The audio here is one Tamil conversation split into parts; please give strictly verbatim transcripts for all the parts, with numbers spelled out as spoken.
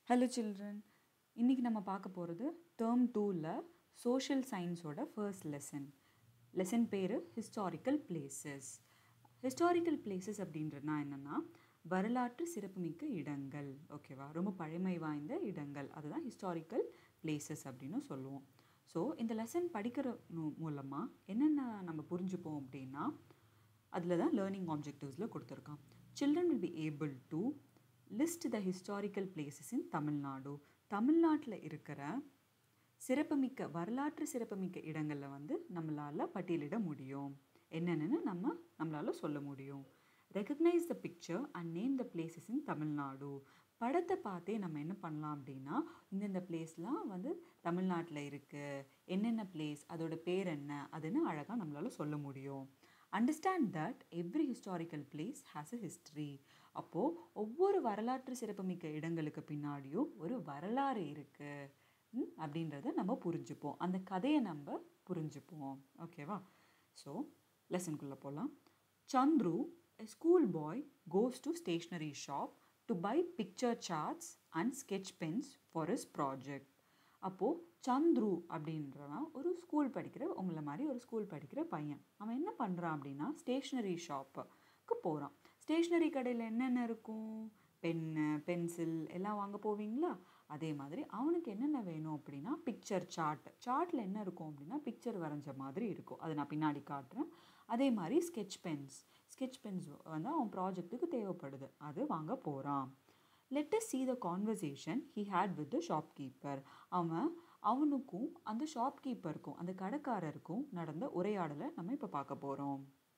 Hello children. இன்னைக்கு நம்ம பார்க்க போகிறது டேர்ம் டூவில் சோஷியல் சயின்ஸோட ஃபர்ஸ்ட் லெசன். லெசன் பேர் ஹிஸ்டாரிக்கல் பிளேசஸ். ஹிஸ்டாரிக்கல் பிளேசஸ் அப்படின்றதுனா என்னென்னா வரலாற்று சிறப்புமிக்க இடங்கள். ஓகேவா, ரொம்ப பழமை வாய்ந்த இடங்கள், அதுதான் ஹிஸ்டாரிக்கல் பிளேசஸ் அப்படின்னு சொல்லுவோம். ஸோ இந்த லெசன் படிக்கிற மூலமாக என்னென்ன நம்ம புரிஞ்சுப்போம் அப்படின்னா, அதில் தான் லேர்னிங் ஆப்ஜெக்டிவ்ஸில் கொடுத்துருக்கான். Children will be able to list the historical places in Tamil Nadu. தமிழ்நாட்டில் இருக்கிற சிறப்புமிக்க வரலாற்று சிறப்புமிக்க இடங்களில் வந்து நம்மளால் பட்டியலிட முடியும். என்னென்னு நம்ம நம்மளால் சொல்ல முடியும். Recognise the picture and name the places in Tamil Nadu. படத்தை பார்த்தே நம்ம என்ன பண்ணலாம் அப்படின்னா, இந்தந்த பிளேஸ்லாம் வந்து தமிழ்நாட்டில் இருக்குது, என்னென்ன பிளேஸ், அதோட பேர் என்ன, அதுன்னு அழகாக நம்மளால் சொல்ல முடியும். Understand that every historical place has a history. அப்போது ஒவ்வொரு வரலாற்று சிறப்புமிக்க இடங்களுக்கு பின்னாடியும் ஒரு வரலாறு இருக்குது அப்படின்றத நம்ம புரிஞ்சுப்போம். அந்த கதையை நம்ம புரிஞ்சுப்போம். ஓகேவா? ஸோ லெசனுக்குள்ளே போகலாம். Chandru, a school boy, goes to stationery shop to buy picture charts and sketch pens for his project. அப்போது சந்துரு அப்படின்றவன் ஒரு ஸ்கூல் படிக்கிற உங்களை மாதிரி ஒரு ஸ்கூல் படிக்கிற பையன். அவன் என்ன பண்ணுறான் அப்படின்னா, ஸ்டேஷ்னரி ஷாப்புக்கு போகிறான். ஸ்டேஷ்னரி கடையில் என்னென்ன இருக்கும்? பென்னு, பென்சில் எல்லாம் வாங்க போவீங்களா? அதே மாதிரி அவனுக்கு என்னென்ன வேணும் அப்படின்னா, பிக்சர் சார்ட். சார்ட்டில் என்ன இருக்கும் அப்படின்னா, பிக்சர் வரைஞ்ச மாதிரி இருக்கும். அதை நான் பின்னாடி காட்டுறேன். அதே மாதிரி ஸ்கெட்ச் பென்ஸ். ஸ்கெட்ச் பென்ஸ் வந்து அவன் ப்ராஜெக்ட்டுக்கு தேவைப்படுது, அது வாங்க போகிறான். Let us see the conversation he had with the shopkeeper. அவன் அவனுக்கும் அந்த ஷாப்கீப்பருக்கும் அந்த கடைக்காரருக்கும் நடந்த உரையாடலை நம்ம இப்போ பார்க்க போகிறோம்.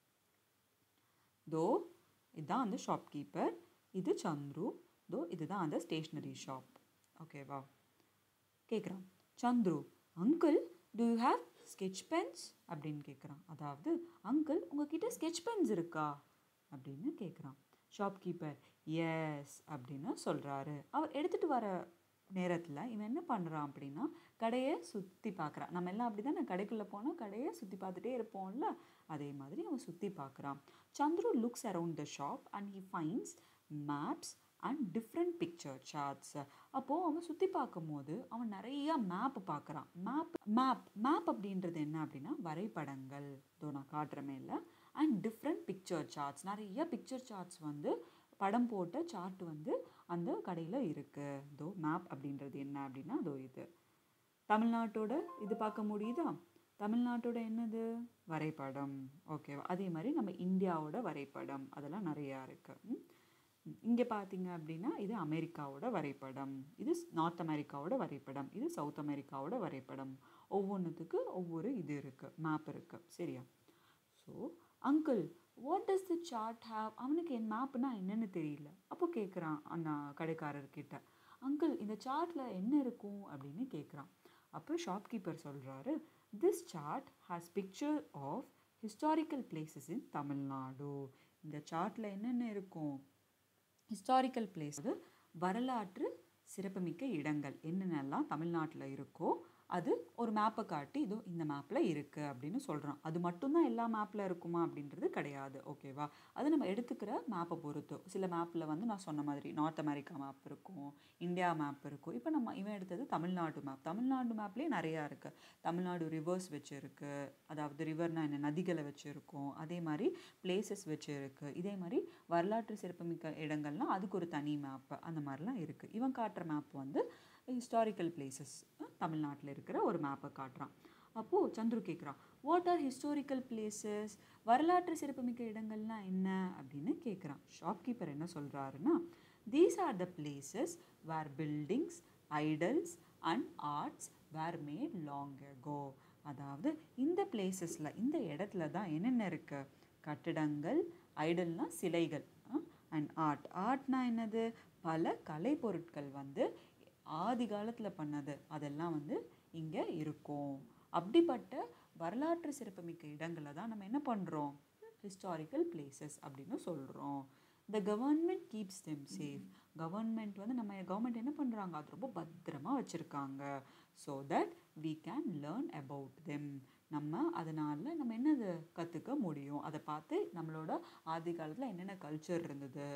தோ இதுதான் அந்த ஷாப்கீப்பர், இது சந்துரு, தோ இதுதான் அந்த ஸ்டேஷ்னரி ஷாப். ஓகேவா? கேட்குறான் Chandru, uncle do you have sketch pens அப்படின்னு கேட்குறான். அதாவது, அங்கிள் உங்ககிட்ட ஸ்கெட்ச் பென்ஸ் இருக்கா அப்படின்னு கேட்குறான். ஷாப்கீப்பர் எஸ் அப்படின்னு சொல்கிறாரு. அவர் எடுத்துகிட்டு வர நேரத்தில் இவன் என்ன பண்ணுறான் அப்படின்னா, கடையை சுற்றி பார்க்குறான். நம்ம எல்லாம் அப்படி தான், கடைக்குள்ளே போனால் கடையை சுற்றி பார்த்துட்டே இருப்போம்ல, அதே மாதிரி அவன் சுற்றி பார்க்குறான். Chandru looks around the shop and he finds maps and different picture charts. அப்போது அவன் சுற்றி பார்க்கும் போது அவன் நிறையா மேப் பார்க்குறான். மேப் மேப் மேப் அப்படின்றது என்ன அப்படின்னா, வரைபடங்கள். இதோ நான் காட்டுறமே இல்லை. அண்ட் டிஃப்ரெண்ட் பிக்சர் சார்ட்ஸ், நிறைய பிக்சர் சார்ட்ஸ் வந்து படம் போட்ட சார்ட் வந்து அந்த கடையில் இருக்குது. இதோ மேப் அப்படின்றது என்ன அப்படின்னா, அதோ இது தமிழ்நாட்டோட இது பார்க்க முடியுதா? தமிழ்நாட்டோட என்னது? வரைபடம். ஓகேவா? அதே மாதிரி நம்ம இந்தியாவோட வரைபடம், அதெல்லாம் நிறையா இருக்குது. இங்கே பார்த்தீங்க அப்படின்னா இது அமெரிக்காவோட வரைபடம், இது நார்த் அமெரிக்காவோட வரைபடம், இது சவுத் அமெரிக்காவோட வரைபடம். ஒவ்வொன்றுத்துக்கு ஒவ்வொரு இது இருக்குது, மேப் இருக்குது. சரியா? So uncle what does the chart have? அவனுக்கு என் மேப்னா என்னென்னு தெரியல. அப்போ கேட்குறான் அந்த கடைக்காரர்கிட்ட, அங்கிள் இந்த சார்ட்டில் என்ன இருக்கும் அப்படின்னு கேட்குறான். அப்போ ஷாப்கீப்பர் சொல்கிறாரு, this chart has picture of historical places in Tamil Nadu. இந்த சார்ட்டில் என்னென்ன இருக்கும்? ஹிஸ்டாரிக்கல் பிளேஸ், அது வரலாற்று சிறப்புமிக்க இடங்கள் என்னென்னலாம் தமிழ்நாட்டில் இருக்கோ அது ஒரு மேப்பை காட்டி இதோ இந்த மேப்பில் இருக்குது அப்படின்னு சொல்கிறான். அது மட்டும்தான் எல்லா மேப்பில் இருக்குமா அப்படின்றது கிடையாது. ஓகேவா? அது நம்ம எடுத்துக்கிற மேப்பை பொறுத்து. சில மேப்பில் வந்து நான் சொன்ன மாதிரி நார்த் அமெரிக்கா மேப் இருக்கும், இந்தியா மேப் இருக்கும். இப்போ நம்ம இவன் எடுத்தது தமிழ்நாடு மேப். தமிழ்நாடு மேப்லேயே நிறையா இருக்குது. தமிழ்நாடு ரிவர்ஸ் வச்சுருக்கு, அதாவது ரிவர்னால் என்ன, நதிகளை வச்சுருக்கோம். அதே மாதிரி பிளேசஸ் வச்சுருக்கு. இதே மாதிரி வரலாற்று சிறப்புமிக்க இடங்கள்லாம் அதுக்கு ஒரு தனி மேப்பு, அந்த மாதிரிலாம் இருக்குது. இவன் காட்டுற மேப் வந்து ஹிஸ்டாரிக்கல் பிளேசஸ், தமிழ்நாட்டில் இருக்கிற ஒரு மேப்பை காட்டுறான். அப்போது சந்துரு கேட்குறான், வாட் ஆர் ஹிஸ்டாரிக்கல் பிளேசஸ்? வரலாற்று சிறப்புமிக்க இடங்கள்லாம் என்ன அப்படின்னு கேட்குறான். ஷாப்கீப்பர் என்ன சொல்கிறாருன்னா, these are the places where buildings, idols and arts were made long ago. அதாவது இந்த பிளேசஸில், இந்த இடத்துல தான் என்னென்ன இருக்குது? கட்டிடங்கள், ஐடல்னால் சிலைகள், அண்ட் ஆர்ட். ஆர்ட்னா என்னது? பல கலை பொருட்கள் வந்து ஆதி காலத்தில் பண்ணது, அதெல்லாம் வந்து இங்கே இருக்கும். அப்படிப்பட்ட வரலாற்று சிறப்புமிக்க இடங்களை தான் நம்ம என்ன பண்ணுறோம்? ஹிஸ்டாரிக்கல் பிளேசஸ் அப்படின்னு சொல்கிறோம். The government keeps them safe. Government வந்து நம்ம கவர்மெண்ட் என்ன பண்ணுறாங்க? அது ரொம்ப பத்திரமா வச்சுருக்காங்க. So that we can learn about them. நம்ம அதனால் நம்ம என்னது கற்றுக்க முடியும்? அதை பார்த்து நம்மளோட ஆதி காலத்தில் என்னென்ன கல்ச்சர் இருந்தது,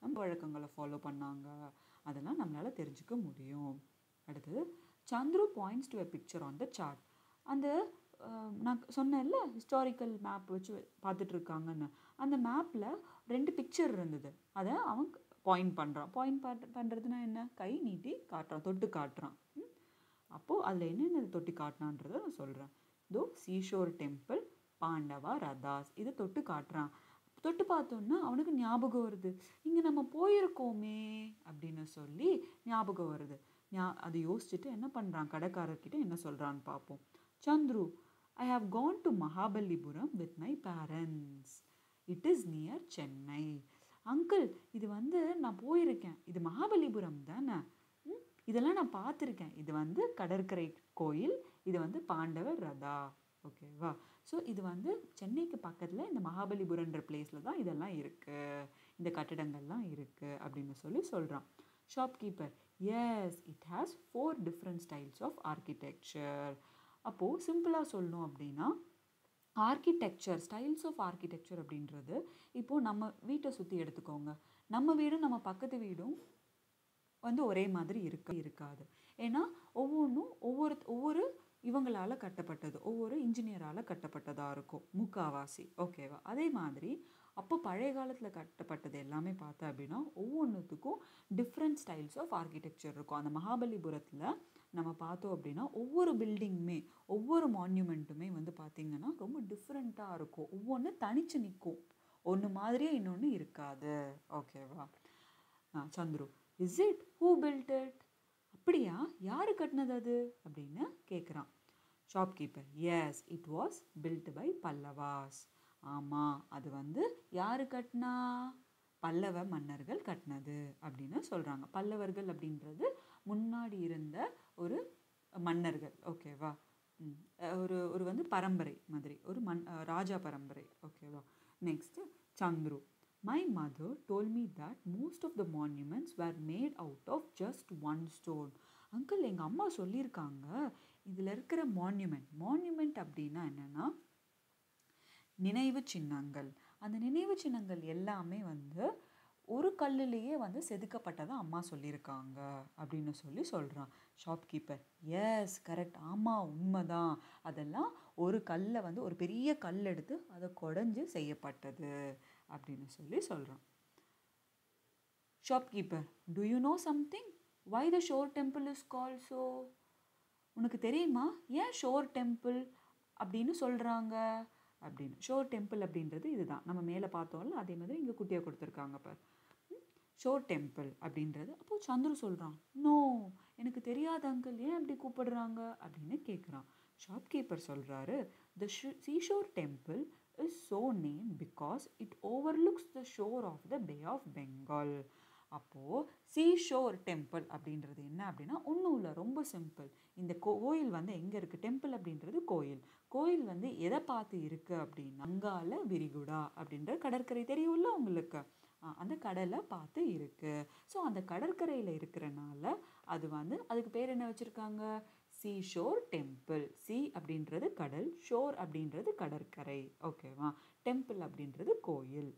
நம்ம வழக்கங்களை ஃபாலோ பண்ணாங்க, அதெல்லாம் நம்மளால் தெரிஞ்சுக்க முடியும். அடுத்து Chandru points to a picture on the chart. அந்த நான் சொன்னேன்ல ஹிஸ்டாரிக்கல் மேப் வச்சு பார்த்துட்டு இருக்காங்கன்னு, அந்த மேப்பில் ரெண்டு பிக்சர் இருந்தது. அதை அவன் பாயிண்ட் பண்ணுறான். பாயிண்ட் பண் பண்ணுறதுனா என்ன, கை நீட்டி காட்டுறான், தொட்டு காட்டுறான். அப்போது அதில் என்னென்ன தொட்டி காட்டினான்றதை நான் சொல்கிறேன். இதோ சீஷோர் டெம்பிள், பாண்டவா ரதாஸ், இதை தொட்டு காட்டுறான். தொட்டு பார்த்தோன்னா அவனுக்கு ஞாபகம் வருது, இங்கே நம்ம போயிருக்கோமே அப்படின்னு சொல்லி ஞாபகம் வருது. ஞா அதை யோசிச்சுட்டு என்ன பண்ணுறான், கடைக்காரர்கிட்ட என்ன சொல்கிறான்னு பார்ப்போம். Chandru, I have gone to Mahabalipuram with my parents. It is near Chennai. Uncle, இது வந்து நான் போயிருக்கேன், இது மகாபலிபுரம் தானே, இதெல்லாம் நான் பார்த்துருக்கேன், இது வந்து கடற்கரை கோயில், இது வந்து பாண்டவர் ரதா, ஓகேவா. ஸோ இது வந்து சென்னைக்கு பக்கத்தில் இந்த மகாபலிபுரன்ற பிளேஸில் தான் இதெல்லாம் இருக்குது, இந்த கட்டிடங்கள்லாம் இருக்குது அப்படின்னு சொல்லி சொல்கிறான். Shopkeeper, yes, it has four different styles of architecture. அப்போது சிம்பிளாக சொல்லணும் அப்படின்னா, ஆர்கிடெக்சர், ஸ்டைல்ஸ் ஆஃப் ஆர்கிடெக்சர் அப்படின்றது, இப்போது நம்ம வீட்டை சுற்றி எடுத்துக்கோங்க, நம்ம வீடும் நம்ம பக்கத்து வீடும் வந்து ஒரே மாதிரி இருக்க இருக்காது. ஏன்னா ஒவ்வொன்றும் ஒவ்வொரு ஒவ்வொரு இவங்களால் கட்டப்பட்டது, ஒவ்வொரு இன்ஜினியரால் கட்டப்பட்டதாக இருக்கும் முக்காவாசி, ஓகேவா. அதே மாதிரி அப்போ பழைய காலத்தில் கட்டப்பட்டது எல்லாமே பார்த்தா அப்படின்னா ஒவ்வொன்றுத்துக்கும் டிஃப்ரெண்ட் ஸ்டைல்ஸ் ஆஃப் ஆர்கிடெக்சர் இருக்கும். அந்த மகாபலிபுரத்தில் நம்ம பார்த்தோம் அப்படின்னா ஒவ்வொரு பில்டிங்குமே ஒவ்வொரு மான்யூமெண்ட்டுமே வந்து பார்த்திங்கன்னா ரொம்ப டிஃப்ரெண்ட்டாக இருக்கும், ஒவ்வொன்று தனிச்சு நிற்கும், ஒன்று மாதிரியே இன்னொன்று இருக்காது, ஓகேவா. Chandru, is it, who built it, அப்படியா, யார் கட்டினது அது அப்படின்னு கேட்குறான். Shopkeeper, yes, it was built by Pallavas. ஆமாம், அது வந்து யார் கட்டினா, பல்லவ மன்னர்கள் கட்டினது அப்படின்னு சொல்கிறாங்க. பல்லவர்கள் அப்படின்றது முன்னாடி இருந்த ஒரு மன்னர்கள், ஓகேவா. ஒரு ஒரு வந்து பரம்பரை மாதிரி, ஒரு மண் ராஜா பரம்பரை, ஓகேவா. Next Chandru, my mother told me that most of the monuments were made out of just one stone. Uncle, எங்கள் அம்மா சொல்லியிருக்காங்க இதில் இருக்கிற மான்யூமெண்ட், மான்யூமெண்ட் அப்படின்னா என்னென்னா நினைவு சின்னங்கள், அந்த நினைவு சின்னங்கள் எல்லாமே வந்து ஒரு கல்லுலேயே வந்து செதுக்கப்பட்டதாக அம்மா சொல்லியிருக்காங்க அப்படின்னு சொல்லி சொல்கிறான். ஷாப்கீப்பர், எஸ், கரெக்ட், ஆமாம், உண்மைதான், அதெல்லாம் ஒரு கல்லை வந்து ஒரு பெரிய கல் எடுத்து அதை குடஞ்சி செய்யப்பட்டது அப்படின்னு சொல்லி சொல்கிறான். Shopkeeper, do you know something, why the shore temple is call so, உனக்கு தெரியுமா ஏன் ஷோர் டெம்பிள் அப்படின்னு சொல்கிறாங்க அப்படின்னு. ஷோர் டெம்பிள் அப்படின்றது இதுதான், நம்ம மேலே பார்த்தோம்ல அதே மாதிரி இங்கே குட்டியாக கொடுத்துருக்காங்க பார், ஷோர் டெம்பிள் அப்படின்றது. அப்போது சந்துரு சொல்கிறான், நோ, எனக்கு தெரியாத அங்கிள், ஏன் அப்படி கூப்பிடுறாங்க அப்படின்னு கேட்குறான். ஷாப்கீப்பர் சொல்கிறாரு, the seashore temple is so named because it overlooks the shore of the Bay of Bengal. அப்போது சீஷோர் டெம்பிள் அப்படின்றது என்ன அப்படின்னா ஒன்றும் இல்லை, ரொம்ப சிம்பிள். இந்த கோயில் வந்து எங்கே இருக்குது, டெம்பிள் அப்படின்றது கோயில், கோயில் வந்து எதை பார்த்து இருக்குது அப்படின்னா வங்காள விரிகுடா அப்படின்ற கடற்கரை தெரியும்ல உங்களுக்கு, அந்த கடலை பார்த்து இருக்குது. ஸோ அந்த கடற்கரையில் இருக்கிறனால அது வந்து அதுக்கு பேர் என்ன வச்சுருக்காங்க, சீஷோர் டெம்பிள். சி அப்படின்றது கடல், ஷோர் அப்படின்றது கடற்கரை, ஓகேவா. டெம்பிள் அப்படின்றது கோயில்,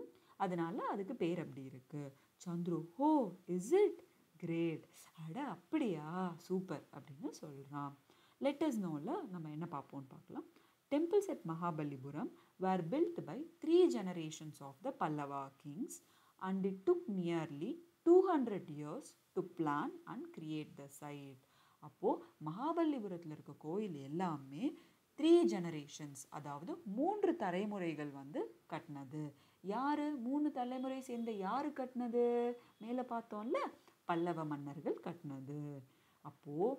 அதனால அதுக்கு பேர் அப்படி இருக்கு. சந்துரு, ஹோ, இஸ் இட், கிரேட், அட அப்படியா, சூப்பர் அப்படின்னு சொல்கிறான். லெட்டஸ் நோவில் நம்ம என்ன பார்ப்போம்னு பார்க்கலாம். Temples at Mahabalipuram were built by three generations of the Pallava kings and it took nearly two hundred years to plan and create the site. அப்போது மகாபலிபுரத்தில் இருக்க கோயில் எல்லாமே த்ரீ ஜெனரேஷன்ஸ், அதாவது மூன்று தலைமுறைகள் வந்து கட்டினது. யார் மூணு தலைமுறை சேர்ந்த யார் கட்டினது, மேலே பார்த்தோம்ல பல்லவ மன்னர்கள் கட்டினது. அப்போது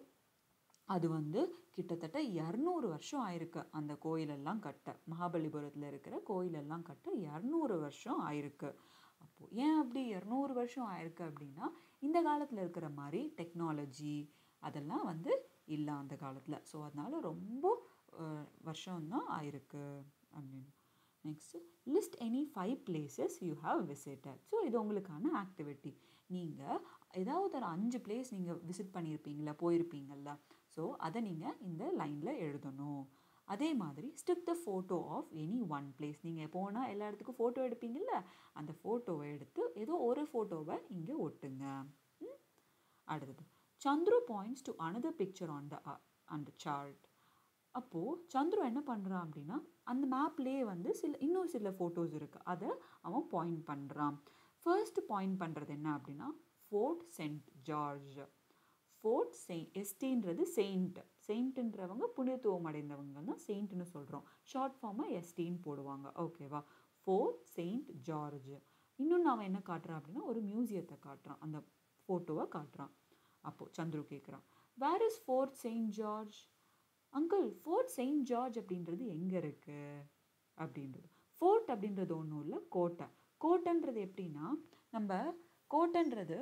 அது வந்து கிட்டத்தட்ட இரநூறு வருஷம் ஆயிருக்கு அந்த கோயிலெல்லாம் கட்ட, மகாபலிபுரத்தில் இருக்கிற கோயிலெல்லாம் கட்ட இரநூறு வருஷம் ஆயிருக்கு. அப்போது ஏன் அப்படி இரநூறு வருஷம் ஆயிருக்கு அப்படின்னா இந்த காலத்தில் இருக்கிற மாதிரி டெக்னாலஜி அதெல்லாம் வந்து இல்லை அந்த காலத்தில். ஸோ அதனால் ரொம்ப வருஷம்தான் ஆயிருக்கு அப்படின்னு. Next list any five places you have visited. So இது உங்களுக்கான ஆக்டிவிட்டி. நீங்கள் ஏதாவது ஒரு அஞ்சு பிளேஸ் நீங்கள் விசிட் பண்ணியிருப்பீங்களா, போயிருப்பீங்களா, ஸோ அதை நீங்கள் இந்த லைனில் எழுதணும். அதே மாதிரி stick the photo of any one place. நீங்கள் போனால் எல்லா இடத்துக்கும் ஃபோட்டோ எடுப்பீங்கள்ல, அந்த ஃபோட்டோவை எடுத்து ஏதோ ஒரு ஃபோட்டோவை இங்கே ஒட்டுங்க. அடுத்தது Chandru points to another picture on the on the chart. அப்போது சந்துரு என்ன பண்ணுறான் அப்படின்னா அந்த மேப்லேயே வந்து சில இன்னும் சில ஃபோட்டோஸ் இருக்குது, அதை அவன் பாயிண்ட் பண்ணுறான். ஃபர்ஸ்ட் பாயிண்ட் பண்ணுறது என்ன அப்படின்னா Fort Saint George. Fort Saint, எஸ்டின்றது செயின்ட், செயின்ட்ன்றவங்க புனிதத்துவம் அடைந்தவங்க தான் செயின்ட்னு சொல்கிறோம். ஷார்ட் ஃபார்மாக எஸ்டின்னு போடுவாங்க. ஓகேவா? Fort Saint George. இன்னும் நான் என்ன காட்டுறான் அப்படின்னா ஒரு மியூசியத்தை காட்டுறான், அந்த ஃபோட்டோவை காட்டுறான். அப்போது சந்துரு கேட்குறான், where is Fort Saint George? Uncle, Fort Saint George அப்படின்றது எங்கே இருக்குது அப்படின்றது. ஃபோர்ட் அப்படின்றது ஒன்றும் இல்லை, கோட்டை. கோட்டைன்றது எப்படின்னா, நம்ம கோட்டைன்றது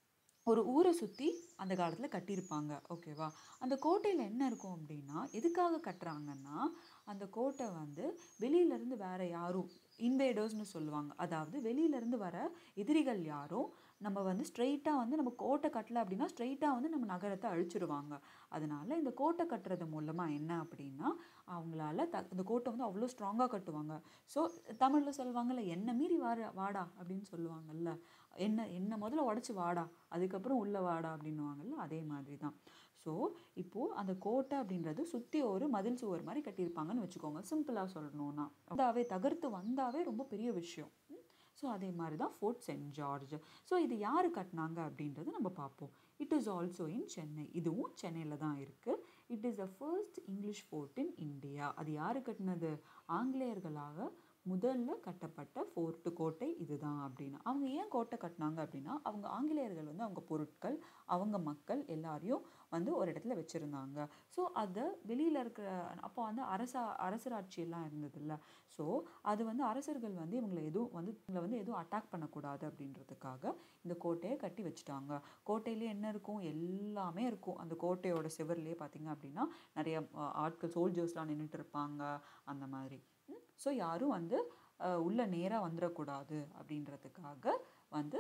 ஒரு ஊரை சுற்றி அந்த காலத்தில் கட்டியிருப்பாங்க. ஓகேவா? அந்த கோட்டையில் என்ன இருக்கும் அப்படின்னா, எதுக்காக கட்டுறாங்கன்னா அந்த கோட்டை வந்து வெளியிலேருந்து வேறு யாரும் இன்வேடர்ஸ்னு சொல்லுவாங்க, அதாவது வெளியிலேருந்து வர எதிரிகள் யாரும் நம்ம வந்து ஸ்ட்ரெயிட்டாக வந்து நம்ம கோட்டை கட்டலை அப்படின்னா ஸ்ட்ரெயிட்டாக வந்து நம்ம நகரத்தை அழிச்சிடுவாங்க. அதனால் இந்த கோட்டை கட்டுறது மூலமாக என்ன அப்படின்னா அவங்களால த இந்த கோட்டை வந்து அவ்வளோ ஸ்ட்ராங்காக கட்டுவாங்க. ஸோ தமிழில் சொல்லுவாங்கள்ல, என்ன மீறி வாட வாடா அப்படின்னு சொல்லுவாங்கள்ல, என்ன என்ன முதல்ல உடச்சி வாடா அதுக்கப்புறம் உள்ளே வாடா அப்படின்னுவாங்கள்ல, அதே மாதிரி தான். ஸோ இப்போது அந்த கோட்டை அப்படின்றது சுற்றி ஒரு மதில் சுவர் மாதிரி கட்டியிருப்பாங்கன்னு வச்சுக்கோங்க. சிம்பிளாக சொல்லணும்னா வந்தாவே தகர்த்து வந்தாவே ரொம்ப பெரிய விஷயம். ஸோ அதே மாதிரி தான் ஃபோர்ட் செயின்ட் ஜார்ஜ். ஸோ இது யார் கட்டினாங்க அப்படின்றது நம்ம பார்ப்போம். It is also in Chennai. இதுவும் சென்னையில் தான் இருக்குது. It is the first English fort in India. அது யார் கட்டினது? ஆங்கிலேயர்களாக முதல்ல கட்டப்பட்ட ஃபோர்ட்டு கோட்டை இதுதான் அப்படின்னா. அவங்க ஏன் கோட்டை கட்டினாங்க அப்படின்னா அவங்க ஆங்கிலேயர்கள் வந்து அவங்க பொருட்கள் அவங்க மக்கள் எல்லாரையும் வந்து ஒரு இடத்துல வச்சுருந்தாங்க. ஸோ அதை வெளியில் இருக்கிற அப்போ வந்து அரசா அரசராட்சியெல்லாம் இருந்ததில்ல. ஸோ அது வந்து அரசர்கள் வந்து இவங்களை எதுவும் வந்து இவங்களை வந்து எதுவும் அட்டாக் பண்ணக்கூடாது அப்படின்றதுக்காக இந்த கோட்டையை கட்டி வச்சுட்டாங்க. கோட்டையிலே என்ன இருக்கும்? எல்லாமே இருக்கும். அந்த கோட்டையோட சிவர்லேயே பார்த்திங்க அப்படின்னா நிறைய ஆட்கள் சோல்ஜர்ஸ்லாம் நின்றுட்டு இருப்பாங்க அந்த மாதிரி. ஸோ யாரும் வந்து உள்ள நேராக வந்துடக்கூடாது அப்படின்றதுக்காக வந்து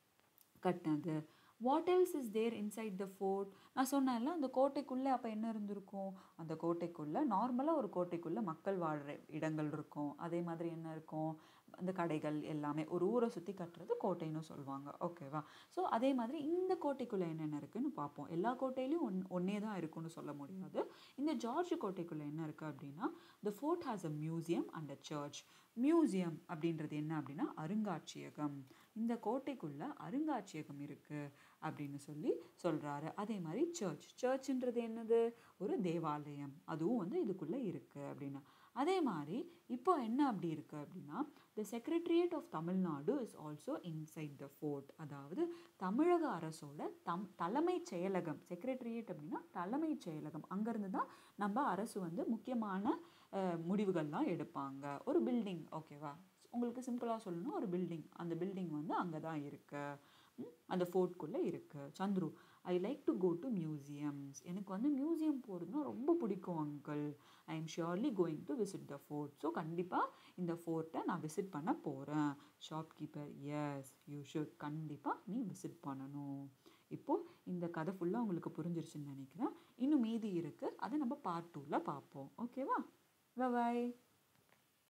கட்டினது. What else is there inside the fort? நான் சொன்னேன்ல அந்த கோட்டைக்குள்ளே அப்போ என்ன இருந்திருக்கும்? அந்த கோட்டைக்குள்ளே நார்மலாக ஒரு கோட்டைக்குள்ளே மக்கள் வாழ்கிற இடங்கள் இருக்கும். அதே மாதிரி என்ன இருக்கும்? அந்த கடைகள் எல்லாமே. ஒரு ஊரை சுற்றி கட்டுறது கோட்டைன்னு சொல்லுவாங்க. ஓகேவா? ஸோ அதே மாதிரி இந்த கோட்டைக்குள்ளே என்னென்ன இருக்குதுன்னு பார்ப்போம். எல்லா கோட்டையிலையும் ஒன் ஒன்றே தான் இருக்குன்னு சொல்ல முடியாது. இந்த ஜார்ஜ் கோட்டைக்குள்ளே என்ன இருக்குது அப்படின்னா the fort has a museum and a church. Museum அப்படின்றது என்ன அப்படின்னா அருங்காட்சியகம். இந்த கோட்டைக்குள்ளே அருங்காட்சியகம் இருக்குது அப்படின்னு சொல்லி சொல்கிறாரு. அதே மாதிரி சர்ச், சர்ச்ன்றது என்னது? ஒரு தேவாலயம், அதுவும் வந்து இதுக்குள்ளே இருக்குது அப்படின்னா. அதே மாதிரி இப்போ என்ன அப்படி இருக்குது அப்படின்னா the secretariat of Tamil Nadu is also inside the fort. அதாவது தமிழக அரசோட தம் தலைமைச் செயலகம். செக்ரட்டரியேட் அப்படின்னா தலைமைச் செயலகம். அங்கேருந்து தான் நம்ம அரசு வந்து முக்கியமான முடிவுகள்லாம் எடுப்பாங்க. ஒரு பில்டிங். ஓகேவா? உங்களுக்கு சிம்பிளாக சொல்லணும், ஒரு பில்டிங். அந்த பில்டிங் வந்து அங்கே தான் இருக்குது, அந்த ஃபோர்ட்குள்ளே இருக்குது. Chandru, I like to go to museums. எனக்கு வந்து மியூசியம் போகிறதுனா ரொம்ப பிடிக்கும் uncle. I am surely going to visit the fort. So கண்டிப்பாக இந்த ஃபோர்ட்டை நான் விசிட் பண்ண போகிறேன். Shopkeeper, yes you should. கண்டிப்பாக நீ விசிட் பண்ணணும். இப்போது இந்த கதை ஃபுல்லாக உங்களுக்கு புரிஞ்சிருச்சுன்னு நினைக்கிறேன். இன்னும் மீதி இருக்குது, அதை நம்ம பார்ட் டூவில் பார்ப்போம். ஓகேவா? பாய்.